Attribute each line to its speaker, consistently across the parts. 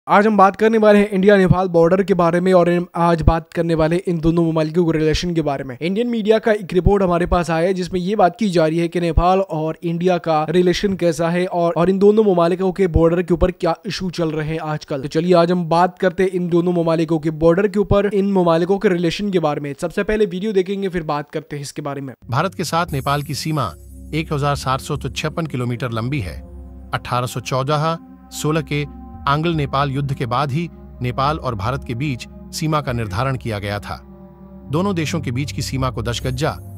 Speaker 1: आज हम बात करने वाले हैं इंडिया नेपाल बॉर्डर के बारे में और आज बात करने वाले इन दोनों ममालिकों के रिलेशन के बारे में। इंडियन मीडिया का एक रिपोर्ट हमारे पास आया है जिसमें ये बात की जा रही है कि नेपाल और इंडिया का रिलेशन कैसा है और इन दोनों ममालिकों के बॉर्डर के ऊपर क्या इशू चल रहे हैं आजकल। तो चलिए आज हम बात करते हैं इन दोनों ममालिकों के बॉर्डर के ऊपर, इन ममालिकों के रिलेशन के बारे में। सबसे पहले वीडियो देखेंगे फिर बात करते हैं इसके बारे में।
Speaker 2: भारत के साथ नेपाल की सीमा 1756 किलोमीटर लंबी है। 1814-16 के आंग्ल नेपाल युद्ध के बाद ही नेपाल और भारत के बीच सीमा का निर्धारण किया गया था। दोनों देशों के बीच की सीमा को 10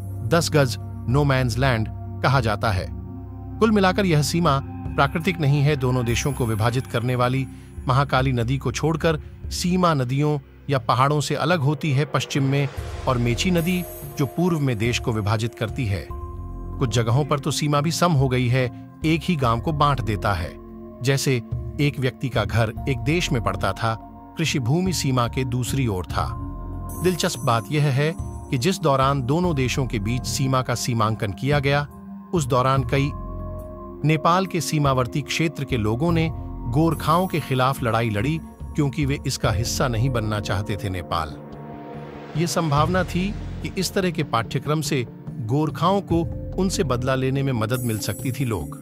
Speaker 2: गज नो मैन्स लैंड कहा जाता है। कुल मिलाकर यह सीमा प्राकृतिक नहीं है। दोनों देशों को विभाजित करने वाली महाकाली नदी को छोड़कर सीमा नदियों या पहाड़ों से अलग होती है पश्चिम में, और मेची नदी जो पूर्व में देश को विभाजित करती है। कुछ जगहों पर तो सीमा भी सम हो गई है, एक ही गांव को बांट देता है। जैसे एक व्यक्ति का घर एक देश में पड़ता था, कृषि भूमि सीमा के दूसरी ओर था। दिलचस्प बात यह है कि जिस दौरान दोनों देशों के बीच सीमा का सीमांकन किया गया, उस दौरान कई नेपाल के सीमावर्ती क्षेत्र के लोगों ने गोरखाओं के खिलाफ लड़ाई लड़ी, क्योंकि वे इसका हिस्सा नहीं बनना चाहते थे नेपाल। ये संभावना थी कि इस तरह के पाठ्यक्रम से गोरखाओं को उनसे बदला लेने में मदद मिल सकती थी लोग।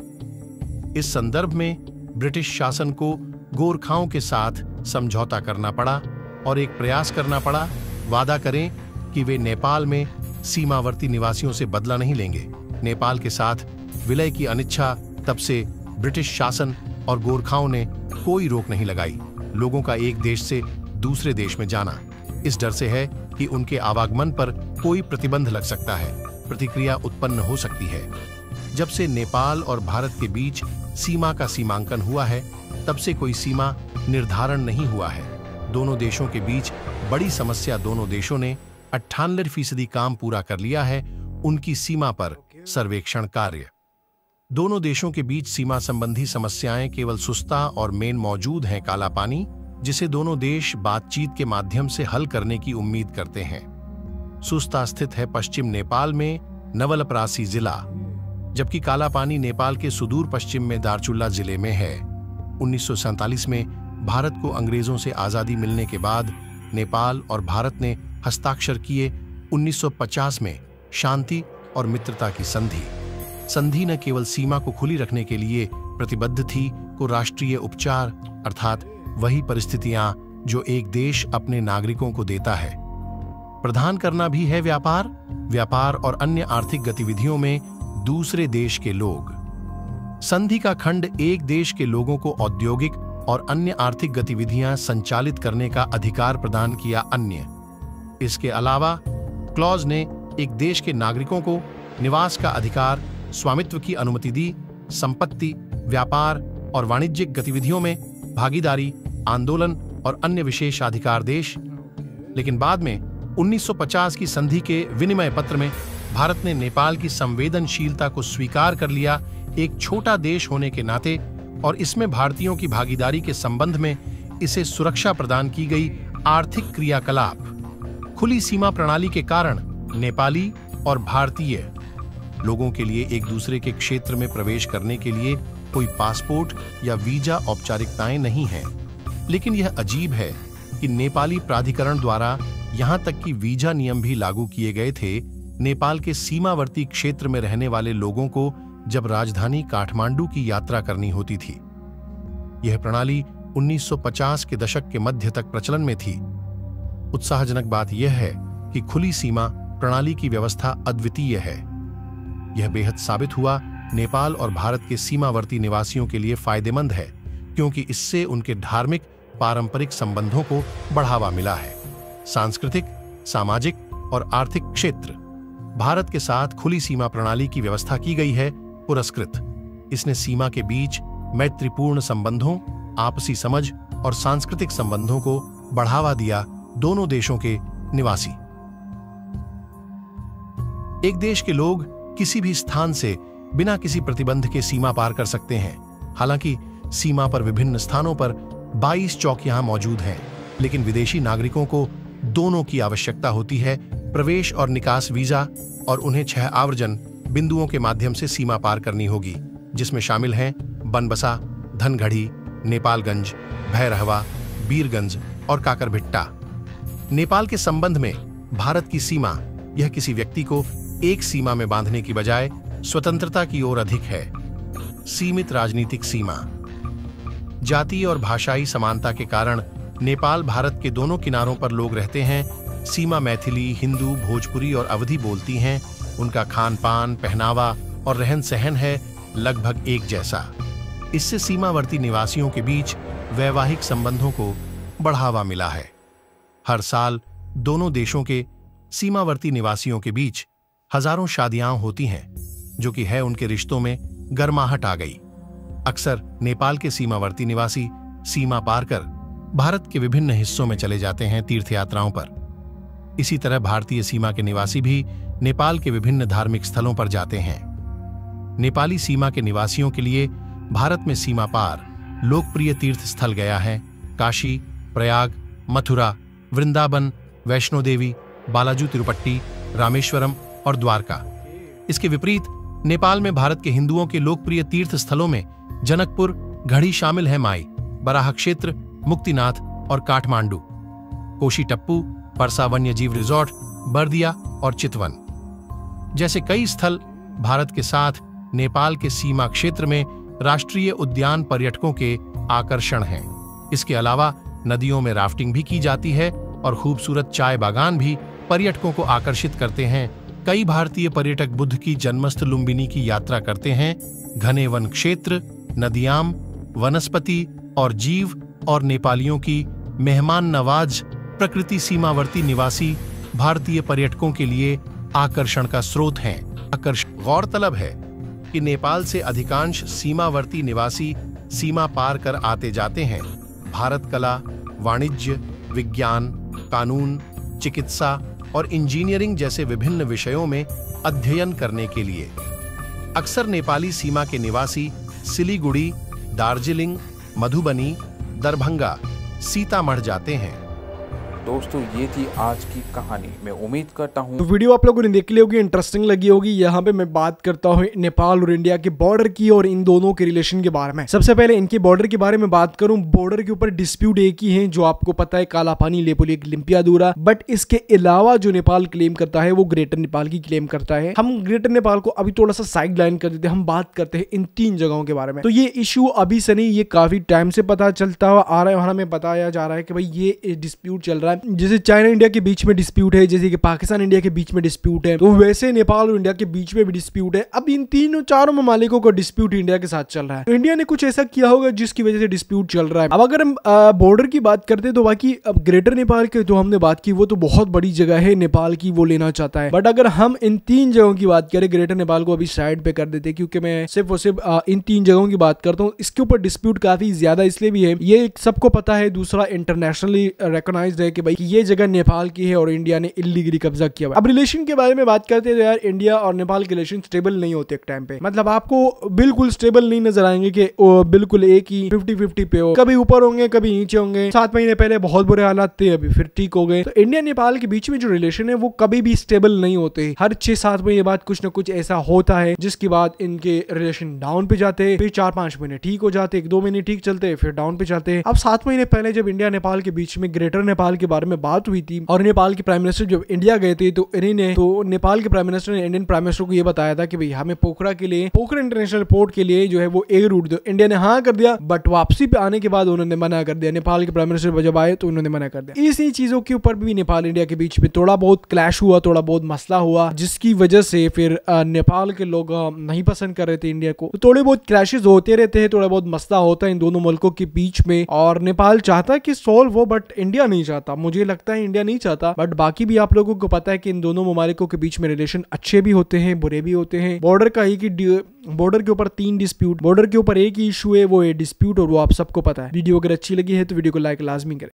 Speaker 2: इस संदर्भ में ब्रिटिश शासन को गोरखाओं के साथ समझौता करना पड़ा और एक प्रयास करना पड़ा, वादा करें कि वे नेपाल में सीमावर्ती निवासियों से बदला नहीं लेंगे। नेपाल के साथ विलय की अनिच्छा तब से ब्रिटिश शासन और गोरखाओं ने कोई रोक नहीं लगाई। लोगों का एक देश से दूसरे देश में जाना इस डर से है कि उनके आवागमन पर कोई प्रतिबंध लग सकता है, प्रतिक्रिया उत्पन्न हो सकती है। जब से नेपाल और भारत के बीच सीमा का सीमांकन हुआ है, तब से कोई सीमा निर्धारण नहीं हुआ है। दोनों देशों के बीच बड़ी समस्या, दोनों देशों ने 98% काम पूरा कर लिया है उनकी सीमा पर सर्वेक्षण कार्य। दोनों देशों के बीच सीमा संबंधी समस्याएं केवल सुस्ता और मेन मौजूद हैं काला पानी, जिसे दोनों देश बातचीत के माध्यम से हल करने की उम्मीद करते हैं। सुस्ता स्थित है पश्चिम नेपाल में नवलपरासी जिला, जबकि काला पानी नेपाल के सुदूर पश्चिम में दार्चुला जिले में है। 1947 में भारत को अंग्रेजों से आजादी मिलने के बाद नेपाल और भारत ने हस्ताक्षर किए 1950 में शांति और मित्रता की संधि। संधि न केवल सीमा को खुली रखने के लिए प्रतिबद्ध थी, को राष्ट्रीय उपचार अर्थात वही परिस्थितियां जो एक देश अपने नागरिकों को देता है, प्रदान करना भी है। व्यापार और अन्य आर्थिक गतिविधियों में दूसरे देश के लोग। संधि का खंड एक देश के लोगों को औद्योगिक और अन्य आर्थिक गतिविधियां संचालित करने का अधिकार प्रदान किया। अन्य इसके अलावा क्लॉज ने एक देश के नागरिकों को निवास का अधिकार, स्वामित्व की अनुमति दी, संपत्ति, व्यापार और वाणिज्यिक गतिविधियों में भागीदारी, आंदोलन और अन्य विशेषाधिकार देश। लेकिन बाद में 1950 की संधि के विनिमय पत्र में भारत ने नेपाल की संवेदनशीलता को स्वीकार कर लिया, एक छोटा देश होने के नाते, और इसमें भारतीयों की भागीदारी के संबंध में इसे सुरक्षा प्रदान की गई। आर्थिक क्रियाकलाप। खुली सीमा प्रणाली के कारण नेपाली और भारतीय लोगों के लिए एक दूसरे के क्षेत्र में प्रवेश करने के लिए कोई पासपोर्ट या वीजा औपचारिकताएं नहीं हैं। लेकिन यह अजीब है कि नेपाली प्राधिकरण द्वारा यहां तक कि वीजा नियम भी लागू किए गए थे नेपाल के सीमावर्ती क्षेत्र में रहने वाले लोगों को जब राजधानी काठमांडू की यात्रा करनी होती थी। यह प्रणाली 1950 के दशक के मध्य तक प्रचलन में थी। उत्साहजनक बात यह है कि खुली सीमा प्रणाली की व्यवस्था अद्वितीय है। यह बेहद साबित हुआ नेपाल और भारत के सीमावर्ती निवासियों के लिए फायदेमंद है, क्योंकि इससे उनके धार्मिक पारंपरिक संबंधों को बढ़ावा मिला है। सांस्कृतिक, सामाजिक और आर्थिक क्षेत्र। भारत के साथ खुली सीमा प्रणाली की व्यवस्था की गई है पुरस्कृत। इसने सीमा के बीच मैत्रीपूर्ण संबंधों, आपसी समझ और सांस्कृतिक संबंधों को बढ़ावा दिया। दोनों देशों के निवासी, एक देश के लोग किसी भी स्थान से बिना किसी प्रतिबंध के सीमा पार कर सकते हैं। हालांकि सीमा पर विभिन्न स्थानों पर 22 चौकियां मौजूद हैं, लेकिन विदेशी नागरिकों को दोनों की आवश्यकता होती है, प्रवेश और निकास वीजा, और उन्हें 6 आवर्जन बिंदुओं के माध्यम से सीमा पार करनी होगी, जिसमें शामिल हैं बनबसा, धनगढ़ी, नेपालगंज, भैरहवा, बीरगंज और काकरभिट्टा। नेपाल के संबंध में भारत की सीमा यह किसी व्यक्ति को एक सीमा में बांधने की बजाय स्वतंत्रता की ओर अधिक है। सीमित राजनीतिक सीमा। जातीय और भाषाई समानता के कारण नेपाल भारत के दोनों किनारों पर लोग रहते हैं। सीमा मैथिली, हिंदू, भोजपुरी और अवधी बोलती हैं। उनका खान पान, पहनावा और रहन सहन है लगभग एक जैसा। इससे सीमावर्ती निवासियों के बीच वैवाहिक संबंधों को बढ़ावा मिला है। हर साल दोनों देशों के सीमावर्ती निवासियों के बीच हजारों शादियां होती हैं, जो कि है उनके रिश्तों में गर्माहट आ गई। अक्सर नेपाल के सीमावर्ती निवासी सीमा पार कर भारत के विभिन्न हिस्सों में चले जाते हैं तीर्थ यात्राओं पर। इसी तरह भारतीय सीमा के निवासी भी नेपाल के विभिन्न धार्मिक स्थलों पर जाते हैं। नेपाली सीमा के निवासियों के लिए भारत में सीमा पार लोकप्रिय तीर्थ स्थल गया है काशी, प्रयाग, मथुरा, वृंदावन, वैष्णो देवी, बालाजू तिरुपट्टी, रामेश्वरम और द्वारका। इसके विपरीत नेपाल में भारत के हिंदुओं के लोकप्रिय तीर्थ स्थलों में जनकपुर, घड़ी शामिल है माई, बराह क्षेत्र, मुक्तिनाथ और काठमांडू, कोशी टप्पू, परसा वन्यजीव रिजॉर्ट, बर्दिया और चितवन जैसे कई स्थल भारत के साथ नेपाल के सीमा क्षेत्र में राष्ट्रीय उद्यान पर्यटकों के आकर्षण हैं। इसके अलावा नदियों में राफ्टिंग भी की जाती है और खूबसूरत चाय बागान भी पर्यटकों को आकर्षित करते हैं। कई भारतीय पर्यटक बुद्ध की जन्मस्थ लुम्बिनी की यात्रा करते हैं। घने वन क्षेत्र, नदियां, वनस्पति और जीव और नेपालियों की मेहमान नवाज प्रकृति सीमावर्ती निवासी भारतीय पर्यटकों के लिए आकर्षण का स्रोत हैं। गौरतलब है कि नेपाल से अधिकांश सीमावर्ती निवासी सीमा पार कर आते जाते हैं भारत कला, वाणिज्य, विज्ञान, कानून, चिकित्सा और इंजीनियरिंग जैसे विभिन्न विषयों में अध्ययन करने के लिए। अक्सर नेपाली सीमा के निवासी सिलीगुड़ी, दार्जिलिंग, मधुबनी, दरभंगा, सीतामढ़ जाते हैं।
Speaker 3: दोस्तों ये थी आज की कहानी। मैं उम्मीद करता हूँ
Speaker 1: तो वीडियो आप लोगों ने देख ली होगी, इंटरेस्टिंग लगी होगी। यहाँ पे मैं बात करता हूँ नेपाल और इंडिया के बॉर्डर की और इन दोनों के रिलेशन के बारे में। सबसे पहले इनके बॉर्डर के बारे में बात करूँ। बॉर्डर के ऊपर डिस्प्यूट एक ही है, जो आपको पता है, काला पानी, लेपोलिक, लिम्पियादूरा। बट इसके अलावा जो नेपाल क्लेम करता है वो ग्रेटर नेपाल की क्लेम करता है। हम ग्रेटर नेपाल को अभी थोड़ा सा साइड लाइन कर देते हैं, हम बात करते हैं इन 3 जगहों के बारे में। तो ये इशू अभी से नहीं, ये काफी टाइम से पता चलता हुआ आ रहा है और हमें बताया जा रहा है कि भाई ये डिस्प्यूट चल रहा है। जैसे चाइना इंडिया के बीच में डिस्प्यूट है, जैसे कि पाकिस्तान इंडिया के बीच में डिस्प्यूट है, तो वैसे नेपाल और इंडिया के बीच में भी डिस्प्यूट है। अब इन 3-4 ममालिकों का डिस्प्यूट इंडिया के साथ चल रहा है। तो इंडिया ने कुछ ऐसा किया होगा जिसकी वजह से डिस्प्यूट चल रहा है। अब अगर हम बॉर्डर की बात करते हैं तो बाकी अब ग्रेटर नेपाल की जो हमने बात की वो तो बहुत बड़ी जगह है नेपाल की, वो लेना चाहता है। बट अगर हम इन 3 जगहों की बात करें, ग्रेटर नेपाल को अभी साइड पे कर देते हैं, क्योंकि मैं सिर्फ और सिर्फ इन 3 जगहों की बात करता हूँ। इसके ऊपर डिस्प्यूट काफी ज्यादा इसलिए भी है, ये सबको पता है, दूसरा इंटरनेशनली रिकॉग्नाइज्ड है कि भाई ये जगह नेपाल की है और इंडिया ने इल्लीगली कब्जा किया हुआ। अब रिलेशन के बारे में बात करते हैं तो यार इंडिया और नेपाल के रिलेशन स्टेबल नहीं होते एक टाइम पे। मतलब आपको बिल्कुल स्टेबल नहीं नजर आएंगे कि बिल्कुल एक ही 50-50 पे हो, कभी ऊपर होंगे कभी नीचे होंगे। 7 महीने पहले बहुत बुरे हालात थे, अभी फिर ठीक हो गए। तो इंडिया नेपाल के बीच में जो रिलेशन है वो कभी भी स्टेबल नहीं होते। हर 6-7 महीने बाद कुछ ना कुछ ऐसा होता है जिसके बाद इनके रिलेशन डाउन पे जाते हैं, फिर 4-5 महीने ठीक हो जाते, 1-2 महीने ठीक चलते हैं, फिर डाउन पे जाते हैं। अब 7 महीने पहले जब इंडिया नेपाल के बीच में ग्रेटर नेपाल के बारे में बात हुई थी और नेपाल के प्राइम मिनिस्टर जब इंडिया गए थे तो इन्होंने नेपाल के प्राइम मिनिस्टर ने इंडियन प्राइम मिनिस्टर को ये बताया था कि भाई हमें पोखरा इंटरनेशनल पोर्ट के लिए जो है वो एयर रूट दो। इंडिया ने हाँ कर दिया, बट वापसी पे आने के बाद उन्होंने मना कर दिया। नेपाल के प्राइम मिनिस्टर जब आए तो उन्होंने मना कर दिया। इसी चीजों के ऊपर भी नेपाल इंडिया के बीच में थोड़ा बहुत क्लैश हुआ, थोड़ा बहुत मसला हुआ, जिसकी वजह से फिर नेपाल के लोग नहीं पसंद कर रहे थे इंडिया को। तो थोड़े बहुत क्लैशेस होते रहते हैं, थोड़ा बहुत मसला होता है इन दोनों मुल्कों के बीच में और नेपाल चाहता है कि सॉल्व हो, बट इंडिया नहीं चाहता। मुझे लगता है इंडिया नहीं चाहता, बट बाकी भी आप लोगों को पता है कि इन दोनों ममालिकों के बीच में रिलेशन अच्छे भी होते हैं, बुरे भी होते हैं। बॉर्डर का ही बॉर्डर के ऊपर 3 डिस्प्यूट, बॉर्डर के ऊपर एक ही इशू है, वो है डिस्प्यूट, और वो आप सबको पता है। वीडियो अगर अच्छी लगी है तो वीडियो को लाइक लाजमी करें।